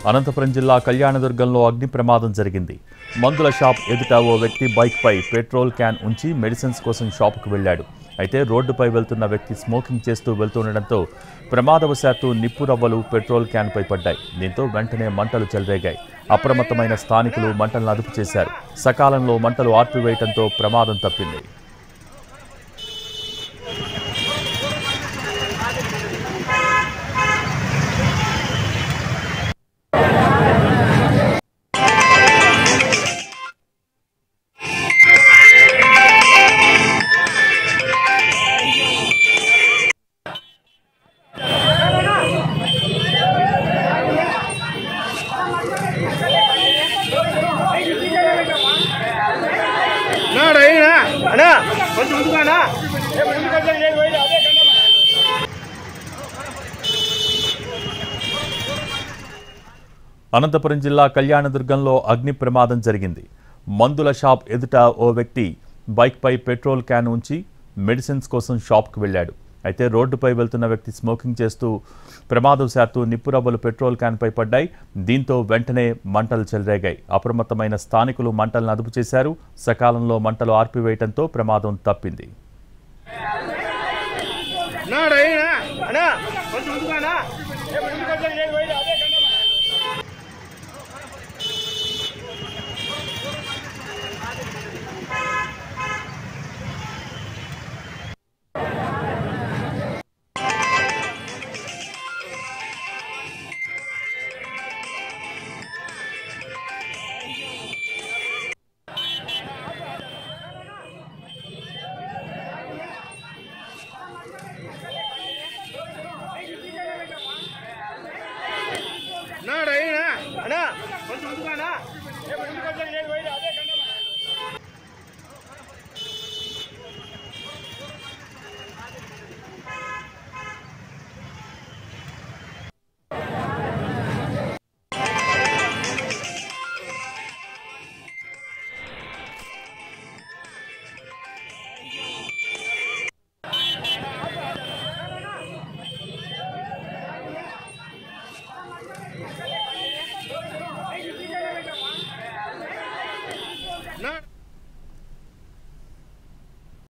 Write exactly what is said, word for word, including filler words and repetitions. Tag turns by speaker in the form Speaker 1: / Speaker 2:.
Speaker 1: అనంతపురం జిల్లా కళ్యాణదుర్గంలో అగ్ని ప్రమాదం జరిగింది. మందుల షాప్ ఎదుట ఓ వ్యక్తి బైక్పై పెట్రోల్ క్యాన్ ఉంచి మెడిసిన్స్ కోసం షాపుకు వెళ్లాడు. అయితే రోడ్డుపై వెళ్తున్న వ్యక్తి స్మోకింగ్ చేస్తూ వెళ్తుండటంతో ప్రమాదవశాత్తు నిప్పు రవ్వలు పెట్రోల్ క్యాన్పై పడ్డాయి. దీంతో వెంటనే మంటలు చెలరేగాయి. అప్రమత్తమైన స్థానికులు మంటలను అదుపు చేశారు. సకాలంలో మంటలు ఆర్పివేయడంతో ప్రమాదం తప్పింది. అనంతపురం జిల్లా కళ్యాణదుర్గంలో అగ్ని ప్రమాదం జరిగింది. మందుల షాప్ ఎదుట ఓ వ్యక్తి బైక్పై పెట్రోల్ క్యాన్ ఉంచి మెడిసిన్స్ కోసం షాప్కు వెళ్లాడు. అయితే రోడ్డుపై వెళ్తున్న వ్యక్తి స్మోకింగ్ చేస్తూ ప్రమాదవశాత్తు నిప్పురవ్వలు పెట్రోల్ క్యాన్పై పడ్డాయి. దీంతో వెంటనే మంటలు చెలరేగాయి. అప్రమత్తమైన స్థానికులు మంటలను అదుపు చేశారు. సకాలంలో మంటలు ఆర్పివేయడంతో ప్రమాదం తప్పింది.
Speaker 2: అన్నా కొంచెం ముందుగా